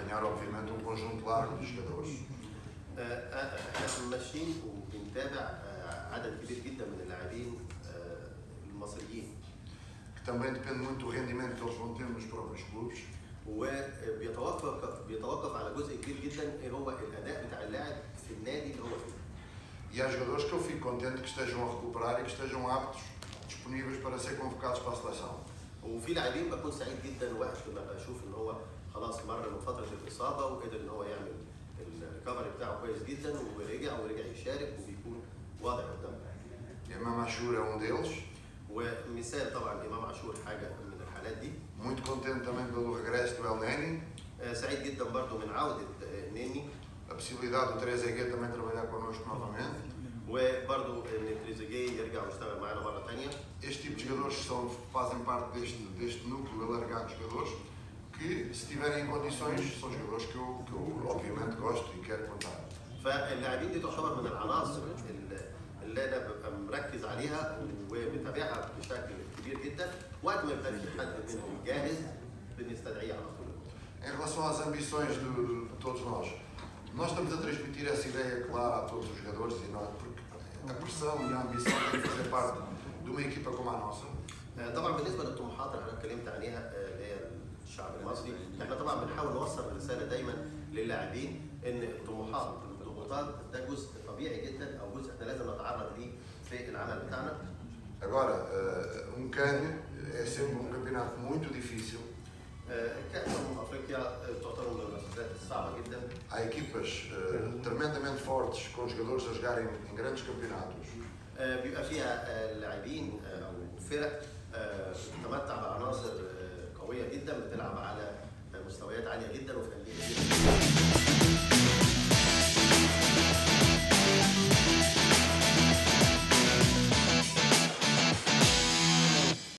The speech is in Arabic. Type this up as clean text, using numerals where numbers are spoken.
ganhar, obviamente, um conjunto largo de jogadores. احنا ماشيين وبنتابع عدد كبير جدا من اللاعبين المصريين. Que também depende muito do rendimento que eles vão ter nos próprios clubes. وبيتوقف على جزء كبير جدا ايه هو الاداء بتاع اللاعب في النادي اللي هو فيه. E há jogadores que eu fico contente que estejam a recuperar e que estejam aptos, disponíveis para ser convocados para a seleção. وفي لاعبين بكون سعيد جدا وقت ما بشوف ان هو خلاص مر من فتره الاصابه وقدر ان هو يعمل الريكفري بتاعه كويس جدا ورجع يشارك وبيكون واضح قدامنا. Imam Ashur é um deles. ومثال طبعا امام عاشور حاجه من الحالات دي. Muito contente também pelo regresso do El Neni. سعيد جدا برضو من عوده نني. A possibilidade do Trezeguet também trabalhar connosco novamente. وبرضو ان تريزيجيه يرجع ويشتغل معانا مره ثانيه. Este tipo de jogadores fazem parte deste núcleo alargado de jogadores que, se estiverem em condições, são jogadores que eu obviamente gosto e quero contar. فاللاعبين دي تعتبر من العناصر اللي انا ببقى مركز عليها ومتابعها بشكل كبير جدا، وقت ما يبقى في حد منهم جاهز بنستدعيه على طول. Em relação às ambições de todos nós estamos a transmitir essa ideia clara a todos os jogadores e nós, porque a pressão e a ambição têm que fazer parte de uma equipa como a nossa. طبعا بالنسبه للطموحات اللي انا اتكلمت عليها اللي هي الشعب المصري، احنا طبعا بنحاول نوصل الرساله دايما للاعبين ان الطموحات والضغوطات ده جزء طبيعي جدا او جزء احنا لازم نتعرض ليه في العمل بتاعنا. Agora, Cannes é sempre um campeonato muito difícil. كأس افريقيا تعتبر من المنافسات الصعبه جدا. Há equipas tremendamente fortes com jogadores a jogarem em grandes campeonatos. بيبقى فيها لاعبين او فرق تتمتع بعناصر قويه جدا بتلعب على مستويات عاليه جدا وفي